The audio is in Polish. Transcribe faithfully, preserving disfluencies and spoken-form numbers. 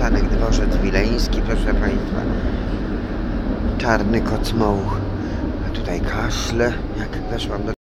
przystanek dworzec wileński, proszę Państwa. Czarny kocmołuch. A tutaj kaszle, jak weszłam do